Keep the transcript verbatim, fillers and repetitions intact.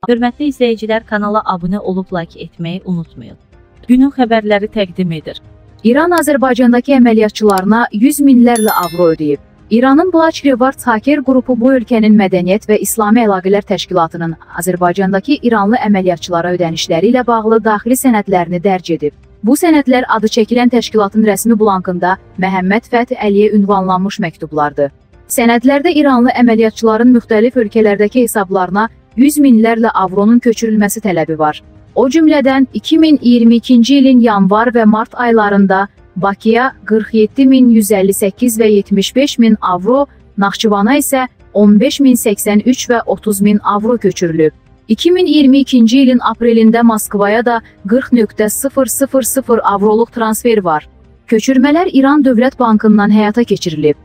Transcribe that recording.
Hörmətli izləyicilər, kanala abunə olub like etməyi unutmayın. Günün xəbərləri təqdim edir. İran Azərbaycandakı əməliyyatçılarına yüz minlərlə avro ödəyib. İranın Blaç Rewards haker qrupu bu ölkənin Mədəniyyət və İslami Əlaqələr Təşkilatının Azərbaycandakı İranlı əməliyyatçılara ödənişləri ilə bağlı daxili sənədlərini dərc edib. Bu sənədlər adı çəkilən təşkilatın rəsmi blankında Məhəmməd Fəth Əliyə ünvanlanmış məktublardır. Sənədlərdə İranlı əməliyyatçıların müxtəlif ölkələrdəki hesablarına yüz minlərlə avronun köçürülməsi tələbi var. O cümlədən iki min iyirmi ikinci ilin yanvar və mart aylarında Bakıya qırx yeddi min yüz əlli səkkiz və yetmiş beş min avro, Naxçıvana isə on beş min səksən üç və otuz min avro köçürülüb. iki min iyirmi ikinci ilin aprelində Moskvaya da qırx nöqtə sıfır sıfır sıfır avroluq transfer var. Köçürmələr İran Dövlət Bankından həyata keçirilib.